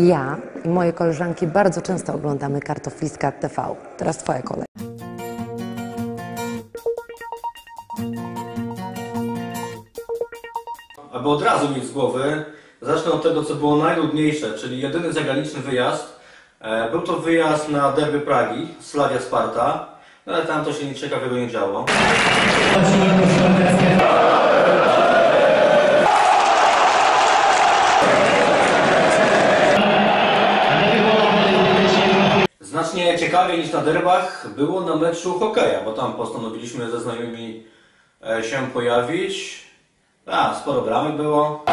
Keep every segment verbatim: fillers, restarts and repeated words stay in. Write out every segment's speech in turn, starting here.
Ja i moje koleżanki bardzo często oglądamy Kartofliska T V. Teraz twoja kolej. Aby od razu mieć z głowy, zacznę od tego, co było najnudniejsze, czyli jedyny zagraniczny wyjazd. E, był to wyjazd na derby Pragi, Slavia Sparta, no ale tam to się nic ciekawego nie działo. Znacznie ciekawiej niż na derbach było na meczu hokeja, bo tam postanowiliśmy ze znajomymi się pojawić. A, sporo bramek było.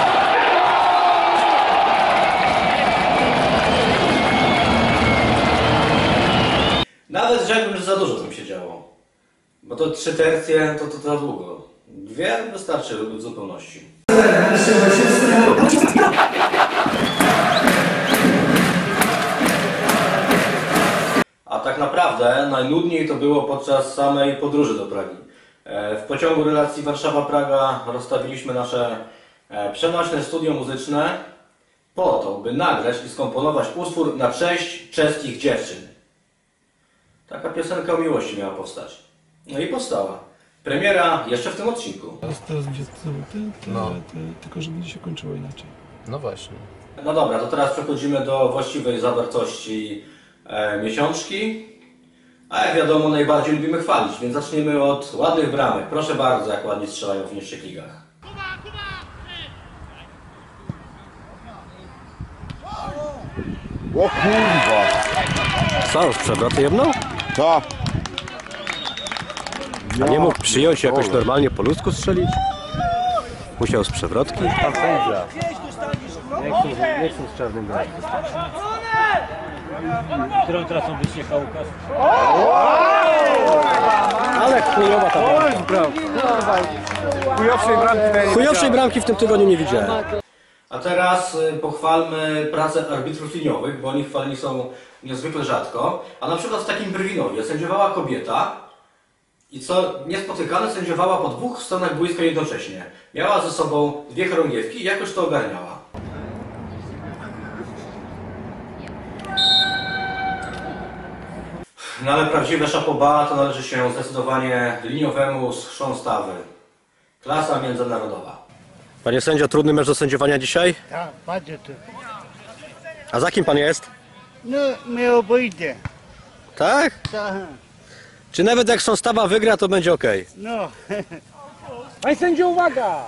Nawet rzekłbym, że za dużo tam się działo. Bo to trzy tercje to, to za długo. Dwie wystarczy w zupełności. A tak naprawdę najnudniej to było podczas samej podróży do Pragi. W pociągu relacji Warszawa-Praga rozstawiliśmy nasze przenośne studio muzyczne po to, by nagrać i skomponować utwór na cześć czeskich dziewczyn. Taka piosenka o miłości miała powstać. No i powstała. Premiera jeszcze w tym odcinku. Teraz będzie te, te, no. te, tylko że będzie się kończyło inaczej. No właśnie. No dobra, to teraz przechodzimy do właściwej zawartości e, miesiączki. A jak wiadomo, najbardziej lubimy chwalić, więc zaczniemy od ładnych bramek. Proszę bardzo, jak ładnie strzelają w niższych ligach. O kurwa! Co, z przewrotu jedną? Tak. A nie mógł przyjąć jakoś normalnie po ludzku strzelić? Musiał z przewrotki? Pan sędzia. Nie chcą z czarnym grać. Którą trasą byś jechał, Łukasz? Ale chujowa ta bramka. Chujowszej bramki. Chujowszej bramki w tym tygodniu nie widziałem. A teraz pochwalmy pracę arbitrów liniowych, bo oni chwaleni są niezwykle rzadko. A na przykład w takim Brwinowie sędziowała kobieta i co niespotykane, sędziowała po dwóch stronach boiska jednocześnie. Miała ze sobą dwie chorągiewki i jakoś to ogarniała. No ale prawdziwe szapoba to należy się zdecydowanie liniowemu z Chrząstawy. Klasa międzynarodowa. Panie sędzio, trudny mecz do sędziowania dzisiaj? Tak, bardzo tu. A za kim pan jest? No, my obojdzie. Tak? Tak. Czy nawet jak Chrząstawa wygra, to będzie ok? No. Panie sędzio, uwaga!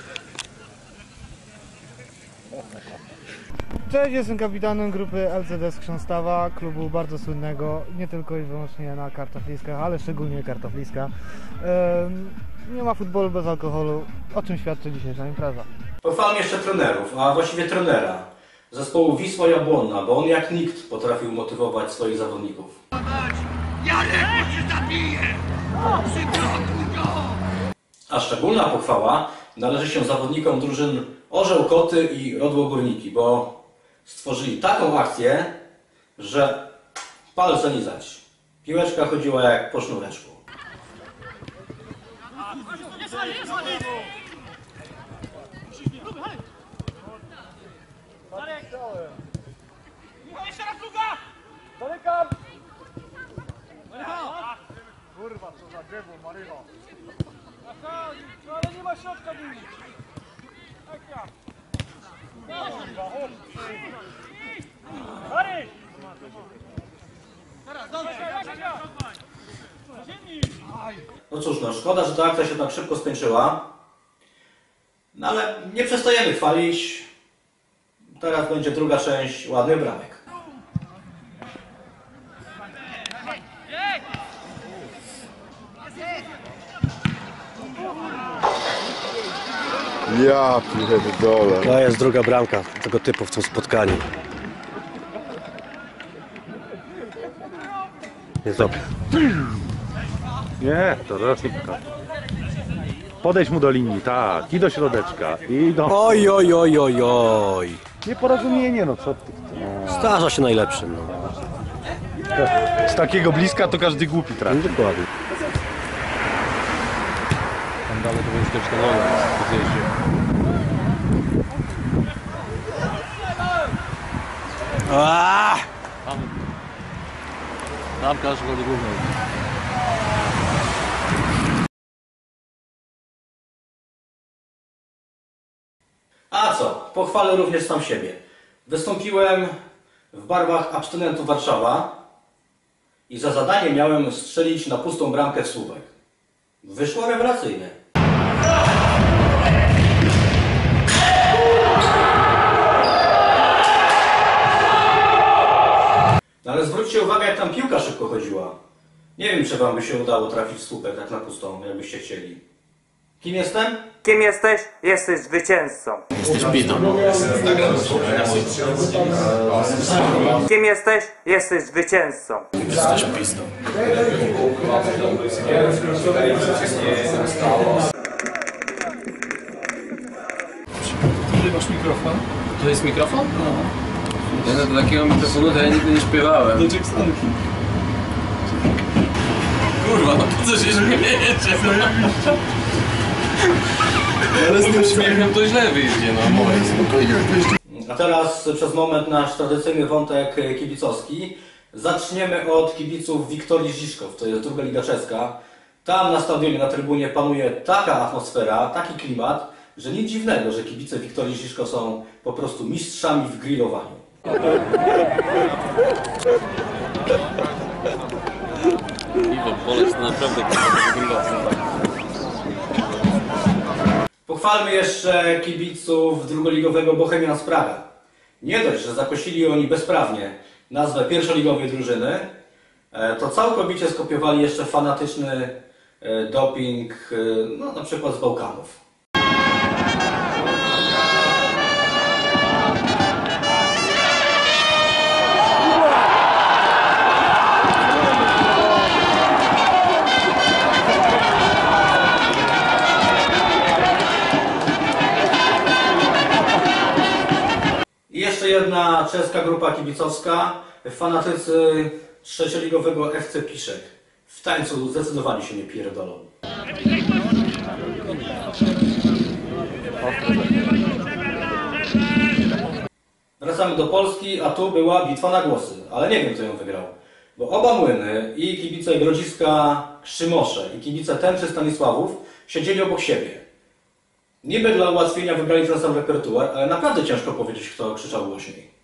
Cześć, jestem kapitanem grupy L C D z Chrząstawa, klubu bardzo słynnego, nie tylko i wyłącznie na kartofliskach, ale szczególnie kartofliska. Ehm, nie ma futbolu bez alkoholu, o czym świadczy dzisiejsza impreza. Pochwalmy jeszcze trenerów, a właściwie trenera zespołu Wisła Jabłonna, bo on jak nikt potrafił motywować swoich zawodników. Jarek, bo się zabije! Przyblokuj go! A szczególna pochwała należy się zawodnikom drużyn Orzeł Koty i Rodło Górniki, bo stworzyli taką akcję, że palce lizać. Piłeczka chodziła jak po sznureczku. Kurwa, co za drzewo, Maryno. Ale nie ma środka bić. Tak ja. Maryś! No cóż, no szkoda, że ta akcja się tak szybko skończyła. No ale nie przestajemy chwalić. Teraz będzie druga część ładnych bramek. Ja pierdolę. To jest druga bramka tego typu w tym spotkaniu. Jest dobrze. Nie, to rocznika. Podejdź mu do linii, tak, i do środeczka, i do... Oj, oj, oj, oj, oj. Nieporozumienie, no co ty. No. Zdarza się najlepszym, no. Z takiego bliska to każdy głupi trafi. No, dokładnie. Tam dalej to będzie też to noga w zjeździe. Tam każdy go główny. A co? Pochwalę również sam siebie. Wystąpiłem w barwach Abstynentu Warszawa i za zadanie miałem strzelić na pustą bramkę w słupek. Wyszło rewelacyjnie. No ale zwróćcie uwagę, jak tam piłka szybko chodziła. Nie wiem, czy wam by się udało trafić w słupek tak na pustą, jakbyście chcieli. Kim jestem? Kim jesteś? Jesteś zwycięzcą. Jesteś pizdą. Kim jesteś? Jesteś zwycięzcą. Jesteś pizdą. Masz mikrofon? To jest mikrofon? No. Ja do takiego mikrofonu to ja nigdy nie śpiewałem. Do Jacksonki. Kurwa, no po co się śmiejecie? Ale z tym śmiechem to źle wyjdzie, no. A teraz przez moment nasz tradycyjny wątek kibicowski. Zaczniemy od kibiców Wiktorii Žižkov, to jest druga liga czeska. Tam na stadionie, na trybunie panuje taka atmosfera, taki klimat, że nic dziwnego, że kibice Wiktorii Žižkov są po prostu mistrzami w grillowaniu. Iwo, polec to naprawdę grillowany. Pochwalmy jeszcze kibiców drugoligowego Bohemian z Praga. Nie dość, że zakosili oni bezprawnie nazwę pierwszoligowej drużyny, to całkowicie skopiowali jeszcze fanatyczny doping, no, na przykład z Bałkanów. I jeszcze jedna czeska grupa kibicowska, fanatycy trzecioligowego F C Piszek. W tańcu zdecydowanie się nie pierdolą. Wracamy do Polski, a tu była bitwa na głosy, ale nie wiem, kto ją wygrał. Bo oba młyny, i kibice Grodziska Krzymosze, i kibice Tęczy Stanisławów, siedzieli obok siebie. Niby dla ułatwienia wybrali ten sam repertuar, ale naprawdę ciężko powiedzieć, kto krzyczał głośniej.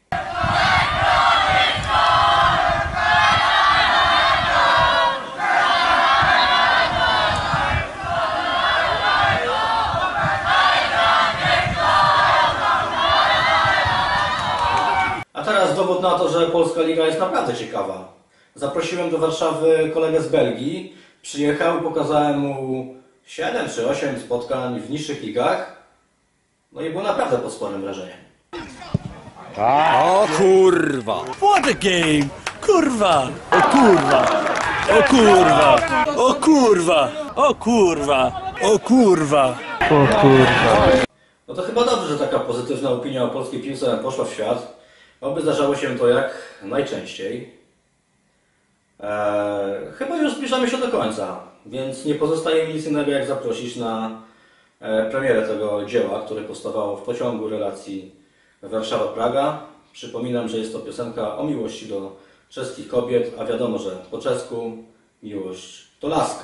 A teraz dowód na to, że polska liga jest naprawdę ciekawa. Zaprosiłem do Warszawy kolegę z Belgii, przyjechał, pokazałem mu siedem czy osiem spotkań w niższych ligach, no i było naprawdę pod sporym wrażeniem. O kurwa! What a game! Kurwa! O kurwa! O kurwa! O kurwa! O kurwa! O kurwa! O kurwa! No to chyba dobrze, że taka pozytywna opinia o polskiej piłce poszła w świat. Oby zdarzało się to jak najczęściej. Eee, chyba już zbliżamy się do końca, więc nie pozostaje mi nic innego jak zaprosić na e, premierę tego dzieła, które powstawało w pociągu relacji Warszawa-Praga. Przypominam, że jest to piosenka o miłości do czeskich kobiet, a wiadomo, że po czesku miłość to laska.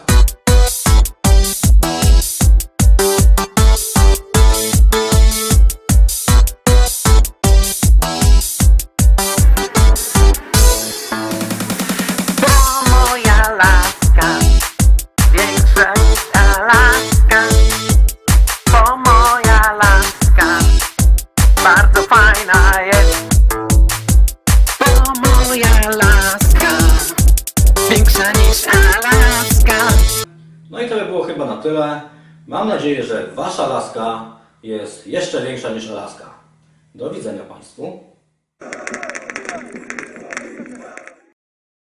No i to by było chyba na tyle. Mam nadzieję, że wasza laska jest jeszcze większa niż Alaska. Do widzenia Państwu.